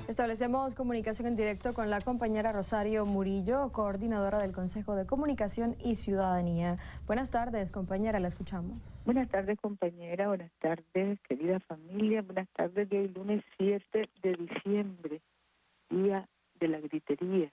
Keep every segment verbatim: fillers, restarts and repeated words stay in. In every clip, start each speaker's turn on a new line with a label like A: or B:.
A: Establecemos comunicación en directo con la compañera Rosario Murillo, coordinadora del Consejo de Comunicación y Ciudadanía. Buenas tardes, compañera, la escuchamos.
B: Buenas tardes, compañera. Buenas tardes, querida familia. Buenas tardes de hoy, lunes siete de diciembre, día de la gritería,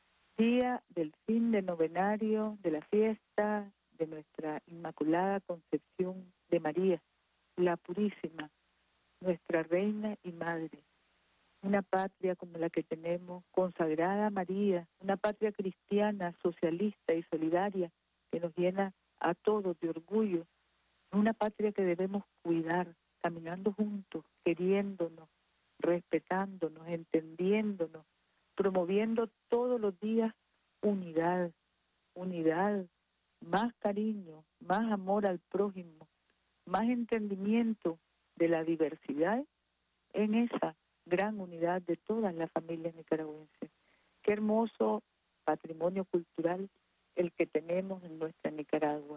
B: día del fin de novenario de la fiesta de nuestra Inmaculada Concepción de María, la Purísima, nuestra Reina y Madre. Una patria como la que tenemos, consagrada a María, una patria cristiana, socialista y solidaria, que nos llena a todos de orgullo, una patria que debemos cuidar, caminando juntos, queriéndonos, respetándonos, entendiéndonos, promoviendo todos los días unidad, unidad, más cariño, más amor al prójimo, más entendimiento de la diversidad en esa gran unidad de todas las familias nicaragüenses. Qué hermoso patrimonio cultural el que tenemos en nuestra Nicaragua.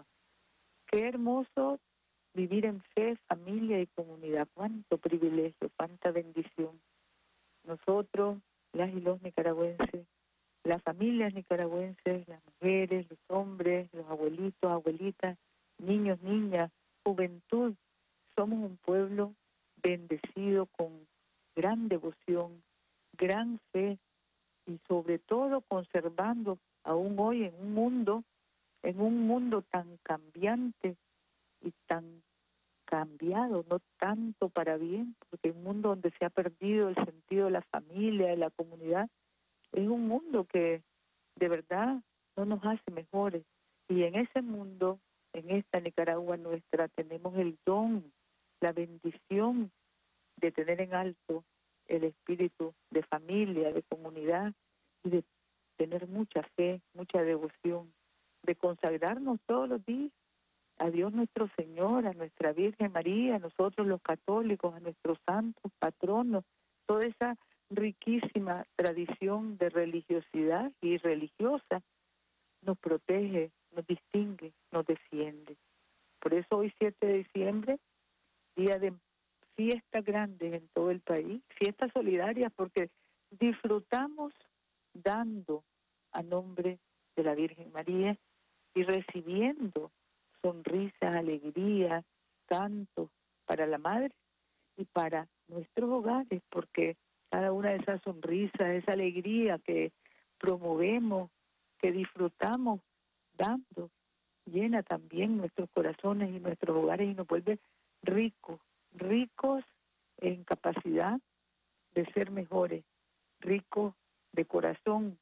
B: Qué hermoso vivir en fe, familia y comunidad. Cuánto privilegio, cuánta bendición. Nosotros, las y los nicaragüenses, las familias nicaragüenses, las mujeres, los hombres, los abuelitos, abuelitas, niños, niñas, juventud, somos un pueblo bendecido con gran devoción, gran fe y sobre todo conservando aún hoy en un mundo, en un mundo tan cambiante y tan cambiado, no tanto para bien, porque un mundo donde se ha perdido el sentido de la familia, de la comunidad, es un mundo que de verdad no nos hace mejores. Y en ese mundo, en esta Nicaragua nuestra, tenemos el don, la bendición de tener en alto el espíritu de familia, de comunidad y de tener mucha fe, mucha devoción, de consagrarnos todos los días a Dios nuestro Señor, a nuestra Virgen María, a nosotros los católicos, a nuestros santos patronos, toda esa riquísima tradición de religiosidad y religiosa nos protege, nos distingue, nos defiende. Por eso hoy siete de diciembre, día de fiestas grandes en todo el país, fiestas solidarias porque disfrutamos dando a nombre de la Virgen María y recibiendo sonrisas, alegría, cantos para la Madre y para nuestros hogares, porque cada una de esas sonrisas, esa alegría que promovemos, que disfrutamos dando, llena también nuestros corazones y nuestros hogares y nos vuelve ricos, ricos en capacidad de ser mejores, ricos de corazón,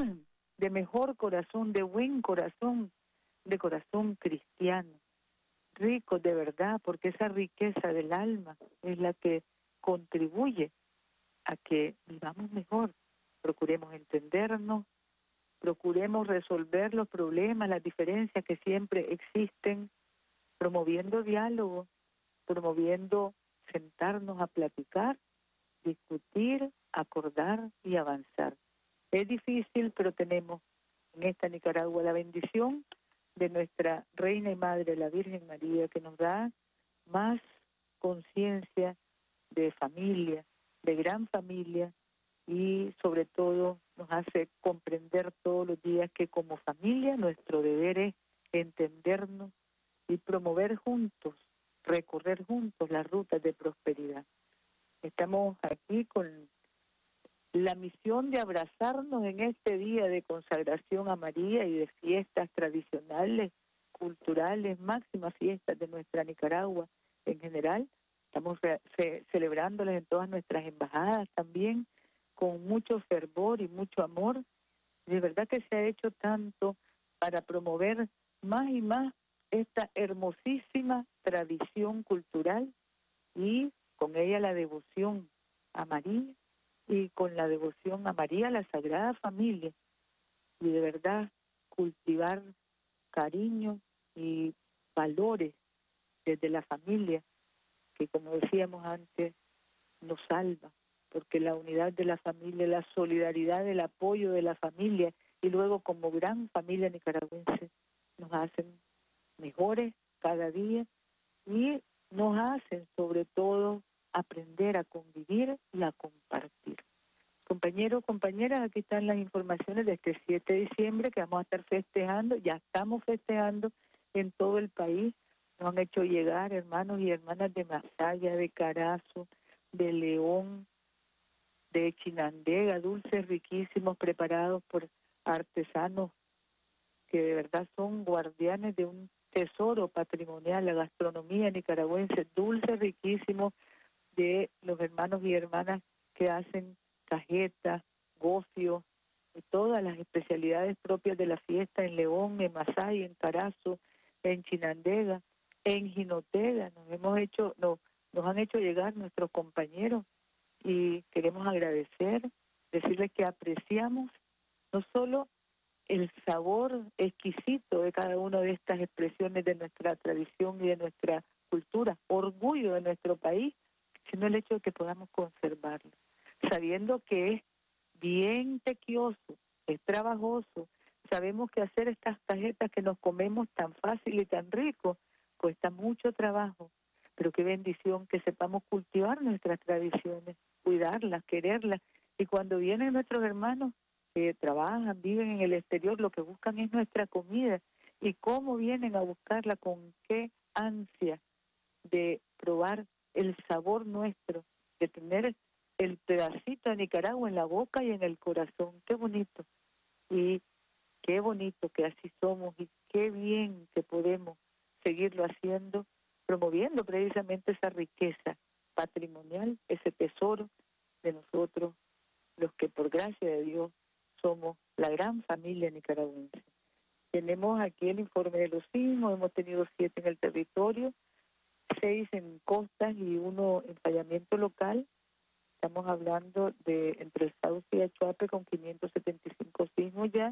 B: de mejor corazón, de buen corazón, de corazón cristiano, ricos de verdad, porque esa riqueza del alma es la que contribuye a que vivamos mejor, procuremos entendernos, procuremos resolver los problemas, las diferencias que siempre existen, promoviendo diálogo, promoviendo sentarnos a platicar, discutir, acordar y avanzar. Es difícil, pero tenemos en esta Nicaragua la bendición de nuestra Reina y Madre, la Virgen María, que nos da más conciencia de familia, de gran familia, y sobre todo nos hace comprender todos los días que como familia nuestro deber es entendernos y promover juntos, recorrer juntos las rutas de prosperidad. Estamos aquí con la misión de abrazarnos en este día de consagración a María y de fiestas tradicionales, culturales, máximas fiestas de nuestra Nicaragua en general. Estamos ce celebrándolas en todas nuestras embajadas también, con mucho fervor y mucho amor. De verdad que se ha hecho tanto para promover más y más esta hermosísima tradición cultural y con ella la devoción a María y con la devoción a María, la Sagrada Familia, y de verdad cultivar cariño y valores desde la familia, que como decíamos antes, nos salva, porque la unidad de la familia, la solidaridad, el apoyo de la familia, y luego como gran familia nicaragüense, nos hacen mejores cada día y nos hacen sobre todo aprender a convivir y a compartir. Compañeros, compañeras, aquí están las informaciones de este siete de diciembre que vamos a estar festejando, ya estamos festejando en todo el país. Nos han hecho llegar hermanos y hermanas de Masaya, de Carazo, de León, de Chinandega, dulces riquísimos preparados por artesanos que de verdad son guardianes de un tesoro patrimonial, la gastronomía nicaragüense, dulces riquísimos de los hermanos y hermanas que hacen cajetas, gofio, y todas las especialidades propias de la fiesta en León, en Masaya, en Carazo, en Chinandega, en Jinotega. Nos hemos hecho, no, nos han hecho llegar nuestros compañeros y queremos agradecer, decirles que apreciamos no solo el sabor exquisito de cada una de estas expresiones de nuestra tradición y de nuestra cultura, orgullo de nuestro país, sino el hecho de que podamos conservarlo, sabiendo que es bien tequioso, es trabajoso. Sabemos que hacer estas tarjetas que nos comemos tan fácil y tan rico cuesta mucho trabajo, pero qué bendición que sepamos cultivar nuestras tradiciones, cuidarlas, quererlas, y cuando vienen nuestros hermanos que trabajan, viven en el exterior, lo que buscan es nuestra comida, y cómo vienen a buscarla, con qué ansia de probar el sabor nuestro, de tener el pedacito de Nicaragua en la boca y en el corazón. Qué bonito, y qué bonito que así somos, y qué bien que podemos seguirlo haciendo, promoviendo precisamente esa riqueza patrimonial, ese tesoro de nosotros, los que por gracia de Dios somos la gran familia nicaragüense. Tenemos aquí el informe de los sismos, hemos tenido siete en el territorio, seis en costas y uno en fallamiento local. Estamos hablando de entre el Sauce y Achuape con quinientos setenta y cinco sismos ya,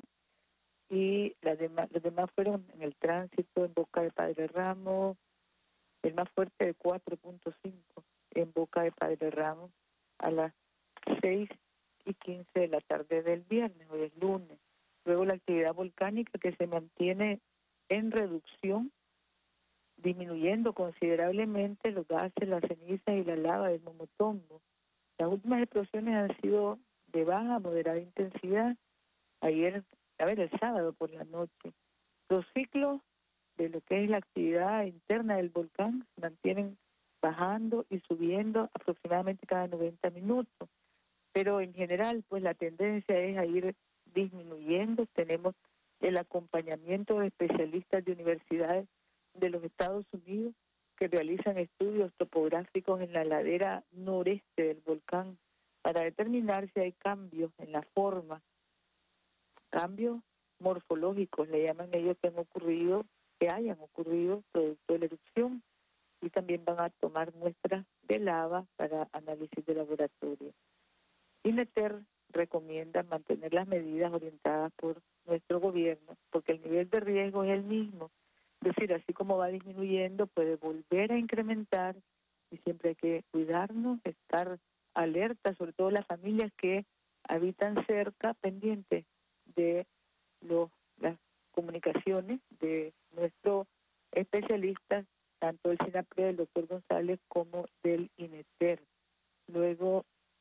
B: y las demás, los demás fueron en el tránsito, en Boca de Padre Ramos, el más fuerte de cuatro punto cinco en Boca de Padre Ramos a las seis y quince de la tarde del viernes, hoy es lunes. Luego la actividad volcánica que se mantiene en reducción, disminuyendo considerablemente los gases, las cenizas y la lava del Momotombo. Las últimas explosiones han sido de baja a moderada intensidad. Ayer, a ver, el sábado por la noche. Los ciclos de lo que es la actividad interna del volcán se mantienen bajando y subiendo aproximadamente cada noventa minutos. Pero en general, pues la tendencia es a ir disminuyendo. Tenemos el acompañamiento de especialistas de universidades de los Estados Unidos que realizan estudios topográficos en la ladera noreste del volcán para determinar si hay cambios en la forma, cambios morfológicos, le llaman ellos, que han ocurrido, que hayan ocurrido producto de la erupción, y también van a tomar muestras de lava para análisis de laboratorio. INETER recomienda mantener las medidas orientadas por nuestro gobierno, porque el nivel de riesgo es el mismo. Es decir, así como va disminuyendo, puede volver a incrementar, y siempre hay que cuidarnos, estar alerta, sobre todo las familias que habitan cerca, pendientes de los, las comunicaciones de nuestros especialistas, tanto del SINAPRE, del doctor González, como del INETER. Luego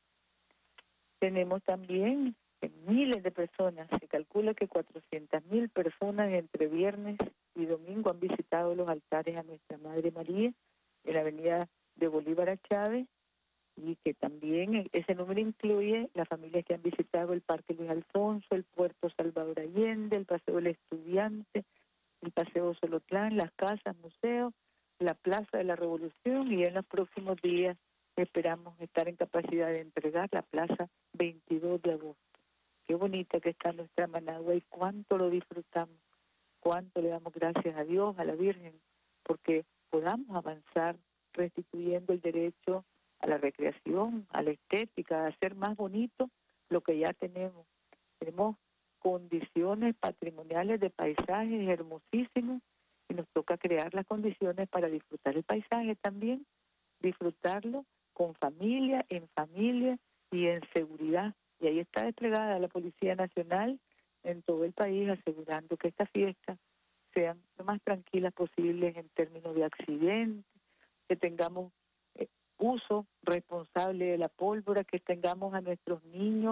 B: tenemos también que miles de personas, se calcula que cuatrocientas mil personas entre viernes y domingo han visitado los altares a Nuestra Madre María en la avenida de Bolívar a Chávez, y que también ese número incluye las familias que han visitado el Parque Luis Alfonso, el Puerto Salvador Allende, el Paseo del Estudiante, el Paseo Solotlán, las casas, museos, la Plaza de la Revolución, y en los próximos días esperamos estar en capacidad de entregar la Plaza veintidós de agosto. Qué bonita que está nuestra Managua y cuánto lo disfrutamos, cuánto le damos gracias a Dios, a la Virgen, porque podamos avanzar restituyendo el derecho a la recreación, a la estética, a hacer más bonito lo que ya tenemos. Tenemos condiciones patrimoniales de paisajes hermosísimos y nos toca crear las condiciones para disfrutar el paisaje también, disfrutarlo con familia, en familia y en seguridad. Y ahí está desplegada la Policía Nacional en todo el país asegurando que estas fiestas sean lo más tranquilas posibles en términos de accidentes, que tengamos eh, uso responsable de la pólvora, que tengamos a nuestros niños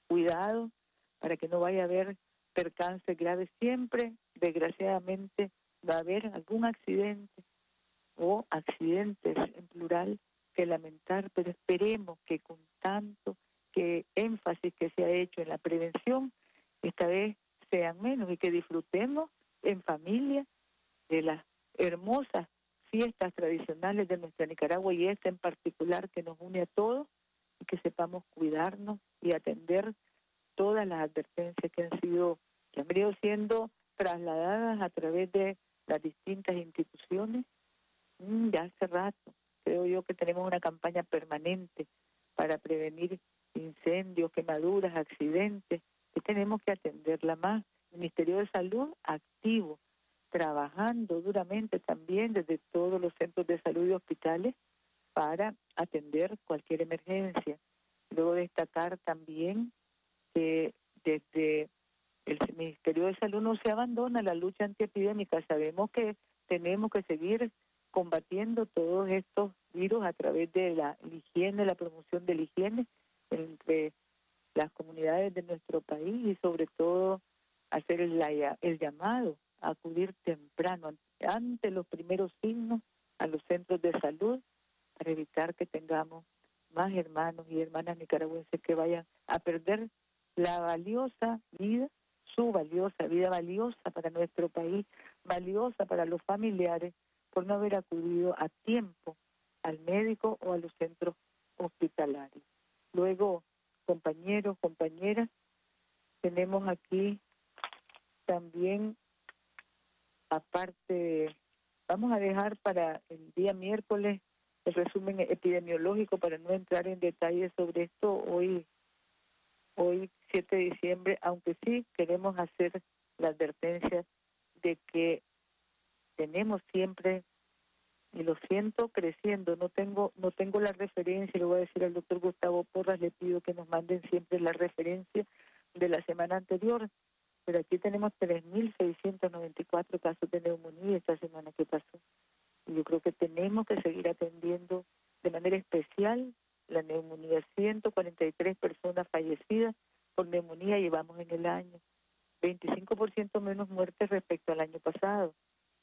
B: cuidado para que no vaya a haber percances graves. Siempre, desgraciadamente, va a haber algún accidente o accidentes en plural que lamentar, pero esperemos que con tanto que énfasis que se ha hecho en la prevención, esta vez sean menos y que disfrutemos en familia de las hermosas fiestas tradicionales de nuestra Nicaragua y esta en particular que nos une a todos y que sepamos cuidarnos y atender todas las advertencias que han sido, que han venido siendo trasladadas a través de las distintas instituciones. Mm, ya hace rato, creo yo que tenemos una campaña permanente para prevenir incendios, quemaduras, accidentes, que tenemos que atenderla más. El Ministerio de Salud activo, trabajando duramente también desde todos los centros de salud y hospitales para atender cualquier emergencia. Luego destacar también que desde el Ministerio de Salud no se abandona la lucha antiepidémica. Sabemos que tenemos que seguir combatiendo todos estos virus a través de la higiene, la promoción de la higiene entre las comunidades de nuestro país y sobre todo hacer el, el llamado a acudir temprano, ante los primeros signos, a los centros de salud para evitar que tengamos más hermanos y hermanas nicaragüenses que vayan a perder la valiosa vida, su valiosa vida, valiosa para nuestro país, valiosa para los familiares, por no haber acudido a tiempo al médico o a los centros hospitalarios. Luego, compañeros, compañeras, tenemos aquí también, aparte, vamos a dejar para el día miércoles el resumen epidemiológico para no entrar en detalles sobre esto hoy, hoy siete de diciembre, aunque sí queremos hacer la advertencia de que tenemos siempre, y lo siento creciendo, no tengo no tengo la referencia, le voy a decir al doctor Gustavo Porras, le pido que nos manden siempre la referencia de la semana anterior, pero aquí tenemos tres mil seiscientos noventa y cuatro casos de neumonía esta semana que pasó. Y yo creo que tenemos que seguir atendiendo de manera especial la neumonía. ciento cuarenta y tres personas fallecidas por neumonía llevamos en el año, veinticinco por ciento menos muertes respecto al año pasado.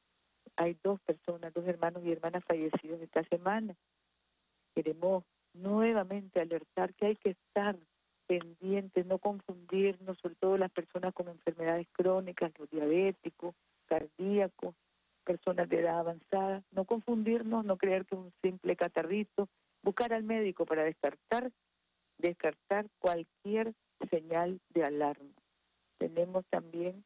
B: Hay dos personas, dos hermanos y hermanas fallecidos esta semana. Queremos nuevamente alertar que hay que estar pendientes, no confundirnos, sobre todo las personas con enfermedades crónicas, los diabéticos, cardíacos, personas de edad avanzada, no confundirnos, no creer que es un simple catarrito, buscar al médico para descartar, descartar cualquier señal de alarma. Tenemos también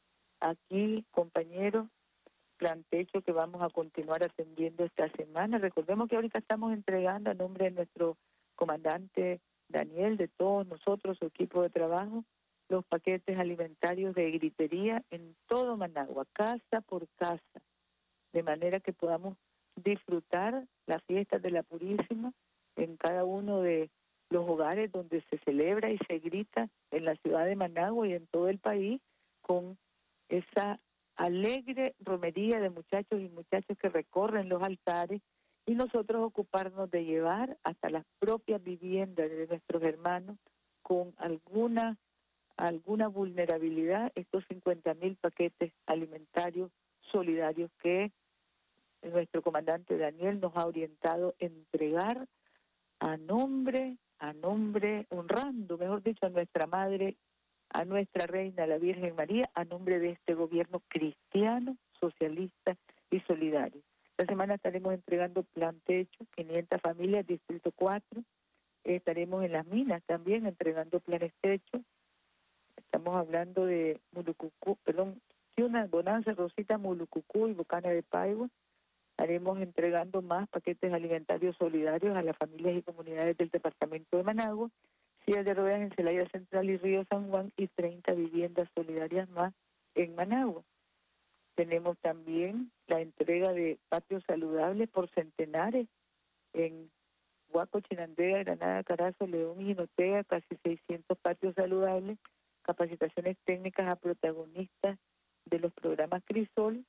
B: aquí, compañeros, plan techo que vamos a continuar atendiendo esta semana. Recordemos que ahorita estamos entregando a nombre de nuestro comandante Daniel, de todos nosotros, su equipo de trabajo, los paquetes alimentarios de gritería en todo Managua, casa por casa, de manera que podamos disfrutar las fiestas de la Purísima en cada uno de los hogares donde se celebra y se grita en la ciudad de Managua y en todo el país, con esa alegre romería de muchachos y muchachas que recorren los altares, y nosotros ocuparnos de llevar hasta las propias viviendas de nuestros hermanos con alguna alguna vulnerabilidad estos cincuenta mil paquetes alimentarios solidarios que nuestro comandante Daniel nos ha orientado a entregar a nombre, a nombre, honrando, mejor dicho, a nuestra madre, a nuestra reina, la Virgen María, a nombre de este gobierno cristiano, socialista y solidario. Esta semana estaremos entregando plan techo, quinientas familias, distrito cuatro. Estaremos en las minas también entregando planes techo. Estamos hablando de Mulucucú, perdón, Ciuna, Bonanza, Rosita, Mulucucú y Bocana de Paigua. Estaremos entregando más paquetes alimentarios solidarios a las familias y comunidades del departamento de Managua, sillas de ruedas en Celaya Central y Río San Juan y treinta viviendas solidarias más en Managua. Tenemos también la entrega de patios saludables por centenares en Huaco, Chinandega, Granada, Carazo, León y Jinotega, casi seiscientos patios saludables, capacitaciones técnicas a protagonistas de los programas Crisol,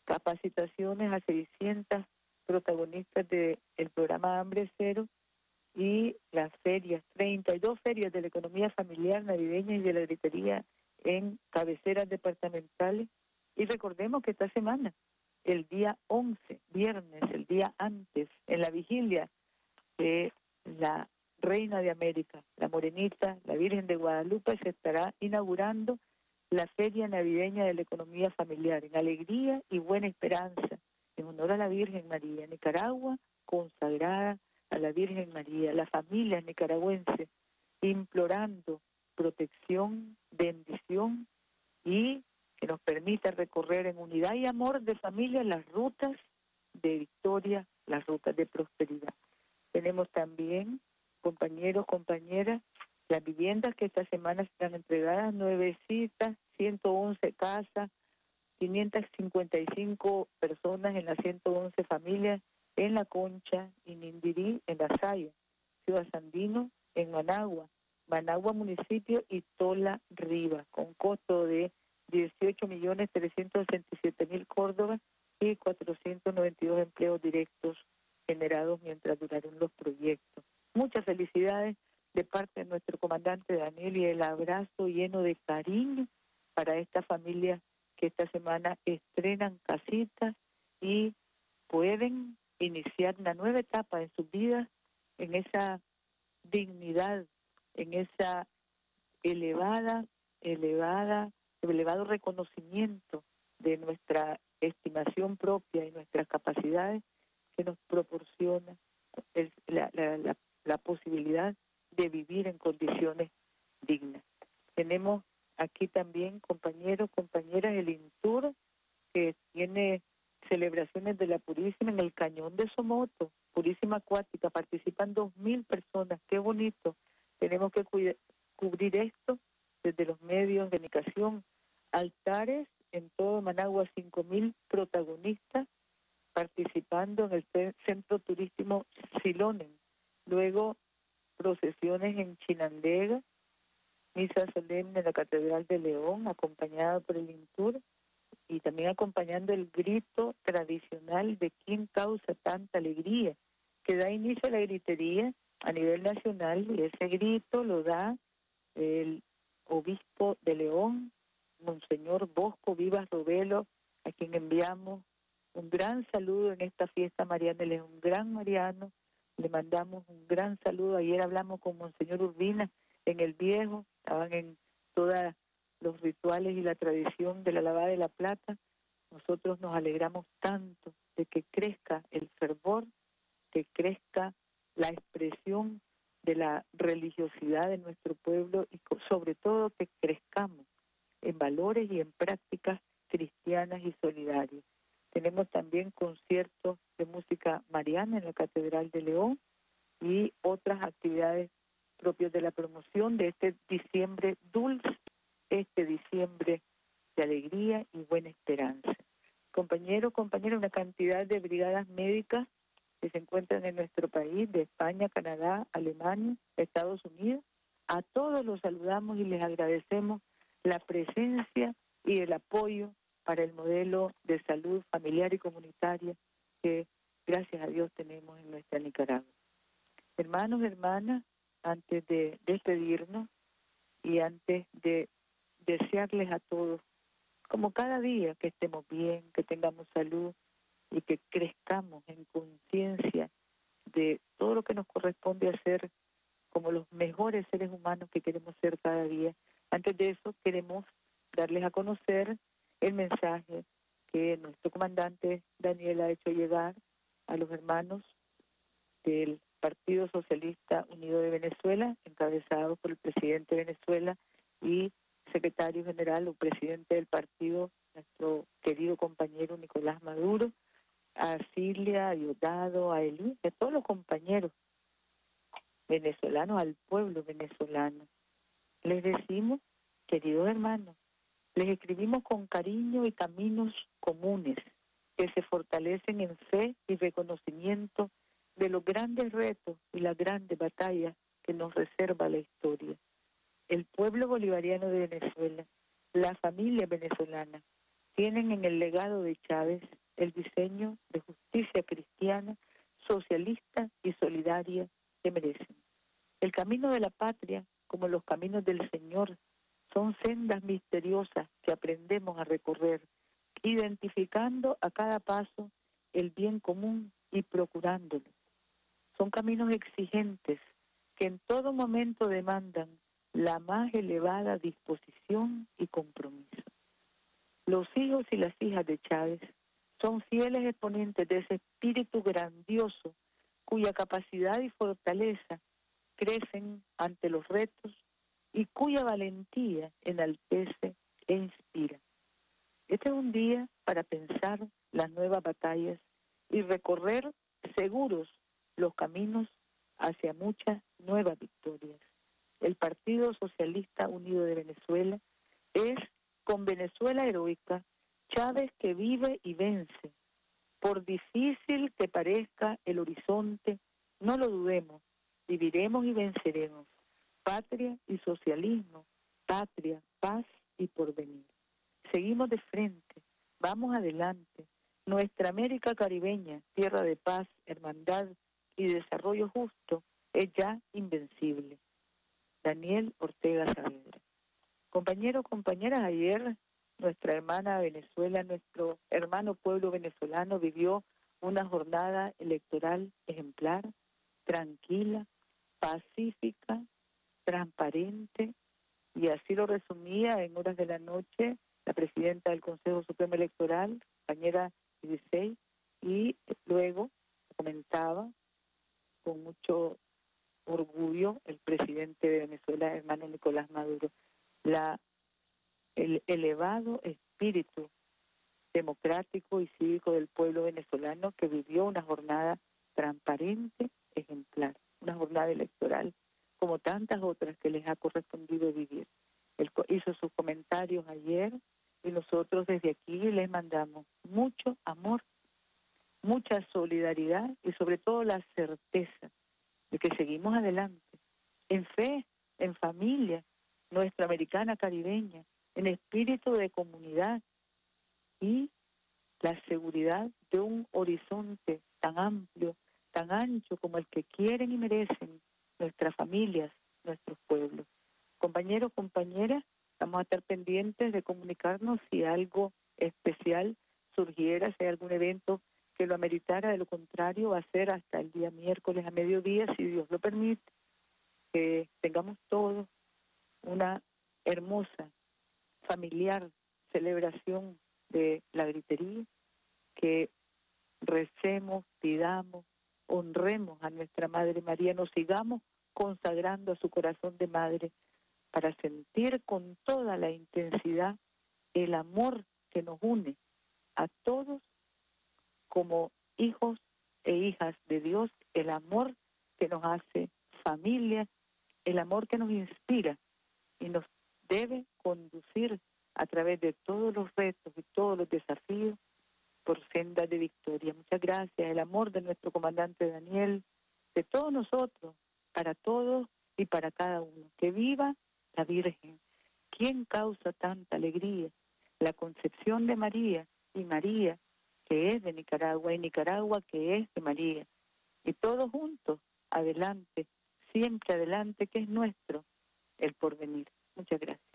B: capacitaciones a seiscientas protagonistas del programa Hambre Cero y las ferias, treinta y dos ferias de la economía familiar navideña y de la gritería en cabeceras departamentales. Y recordemos que esta semana, el día once, viernes, el día antes, en la vigilia de la Reina de América, la Morenita, la Virgen de Guadalupe, se estará inaugurando la Feria Navideña de la Economía Familiar, en alegría y buena esperanza, en honor a la Virgen María. Nicaragua consagrada a la Virgen María, las familias nicaragüenses implorando protección, bendición y que nos permita recorrer en unidad y amor de familia las rutas de victoria, las rutas de prosperidad. Tenemos también, compañeros, compañeras, las viviendas que esta semana serán entregadas, nuevecitas, ciento once casas, quinientas cincuenta y cinco personas en las ciento once familias, en La Concha, en Indirí, en La Saya, Ciudad Sandino, en Managua, Managua municipio y Tola Rivas, con costo de dieciocho millones trescientos sesenta y siete mil córdobas y cuatrocientos noventa y dos empleos directos generados mientras duraron los proyectos. Muchas felicidades de parte de nuestro comandante Daniel y el abrazo lleno de cariño para esta familia que esta semana estrenan casitas y pueden iniciar una nueva etapa en sus vidas, en esa dignidad, en esa elevada, elevada, elevado reconocimiento de nuestra estimación propia y nuestras capacidades que nos proporciona el, la, la, la, la posibilidad de vivir en condiciones dignas. Tenemos aquí también, compañeros, compañeras, el INTUR, que tiene celebraciones de la Purísima en el Cañón de Somoto, Purísima Acuática, participan dos mil personas, qué bonito. Tenemos que cuidar, cubrir esto desde los medios de comunicación, altares en todo Managua, cinco mil protagonistas participando en el centro turístico Silonen, luego procesiones en Chinandega, misa solemne en la Catedral de León, acompañada por el INTUR, y también acompañando el grito tradicional de ¿quién causa tanta alegría?, que da inicio a la gritería a nivel nacional, y ese grito lo da el obispo de León, Monseñor Bosco Vivas Robelo, a quien enviamos un gran saludo en esta fiesta mariana. Él es un gran mariano, le mandamos un gran saludo. Ayer hablamos con Monseñor Urbina en el Viejo, estaban en todos los rituales y la tradición de la lavada de la plata. Nosotros nos alegramos tanto de que crezca el fervor, que crezca la expresión de la religiosidad de nuestro pueblo y sobre todo que crezcamos en valores y en prácticas cristianas y solidarias. Tenemos también conciertos de música mariana en la Catedral de León y otras actividades propias de la promoción de este diciembre dulce, este diciembre de alegría y buena esperanza. Compañeros, compañeras, una cantidad de brigadas médicas que se encuentran en nuestro país, de España, Canadá, Alemania, Estados Unidos. A todos los saludamos y les agradecemos la presencia y el apoyo para el modelo de salud familiar y comunitaria que, gracias a Dios, tenemos en nuestra Nicaragua. Hermanos, hermanas, antes de despedirnos y antes de desearles a todos, como cada día, que estemos bien, que tengamos salud y que crezcamos en conciencia de todo lo que nos corresponde hacer como los mejores seres humanos que queremos ser cada día. Antes de eso, queremos darles a conocer el mensaje que nuestro comandante Daniel ha hecho llegar a los hermanos del Partido Socialista Unido de Venezuela, encabezado por el presidente de Venezuela y secretario general o presidente del partido, nuestro querido compañero Nicolás Maduro, a Cilia, a Diosdado, a Elí, a todos los compañeros venezolanos, al pueblo venezolano. Les decimos, queridos hermanos, les escribimos con cariño y caminos comunes que se fortalecen en fe y reconocimiento de los grandes retos y las grandes batallas que nos reserva la historia. El pueblo bolivariano de Venezuela, la familia venezolana, tienen en el legado de Chávez el diseño de justicia cristiana, socialista y solidaria que merecen. El camino de la patria, como los caminos del Señor, son sendas misteriosas que aprendemos a recorrer, identificando a cada paso el bien común y procurándolo. Son caminos exigentes que en todo momento demandan la más elevada disposición y compromiso. Los hijos y las hijas de Chávez son fieles exponentes de ese espíritu grandioso cuya capacidad y fortaleza crecen ante los retos y cuya valentía enaltece e inspira. Este es un día para pensar las nuevas batallas y recorrer seguros los caminos hacia muchas nuevas victorias. El Partido Socialista Unido de Venezuela es, con Venezuela heroica, Chávez que vive y vence. Por difícil que parezca el horizonte, no lo dudemos, viviremos y venceremos. Patria y socialismo, patria, paz y porvenir. Seguimos de frente, vamos adelante. Nuestra América caribeña, tierra de paz, hermandad y desarrollo justo, es ya invencible. Daniel Ortega Saavedra. Compañeros, compañeras, ayer nuestra hermana Venezuela, nuestro hermano pueblo venezolano vivió una jornada electoral ejemplar, tranquila, pacífica, transparente, y así lo resumía en horas de la noche la presidenta del Consejo Supremo Electoral, compañera dieciséis, y luego comentaba con mucho orgullo el presidente de Venezuela, hermano Nicolás Maduro, la el elevado espíritu democrático y cívico del pueblo venezolano que vivió una jornada transparente, ejemplar, una jornada electoral como tantas otras que les ha correspondido vivir. Él hizo sus comentarios ayer y nosotros desde aquí les mandamos mucho amor, mucha solidaridad y sobre todo la certeza de que seguimos adelante, en fe, en familia, nuestra americana caribeña, en espíritu de comunidad y la seguridad de un horizonte tan amplio, tan ancho como el que quieren y merecen nuestras familias, nuestros pueblos. Compañeros, compañeras, vamos a estar pendientes de comunicarnos si algo especial surgiera, si hay algún evento que lo ameritara. De lo contrario, va a ser hasta el día miércoles a mediodía, si Dios lo permite, que tengamos todos una hermosa, familiar celebración de la gritería, que recemos, pidamos, honremos a nuestra Madre María, nos sigamos consagrando a su corazón de madre para sentir con toda la intensidad el amor que nos une a todos como hijos e hijas de Dios, el amor que nos hace familia, el amor que nos inspira y nos debe conducir a través de todos los retos y todos los desafíos por senda de victoria. Muchas gracias. El amor de nuestro comandante Daniel, de todos nosotros, para todos y para cada uno. Que viva la Virgen. ¿Quién causa tanta alegría? La concepción de María, y María, que es de Nicaragua, y Nicaragua, que es de María. Y todos juntos, adelante, siempre adelante, que es nuestro el porvenir. Muchas gracias.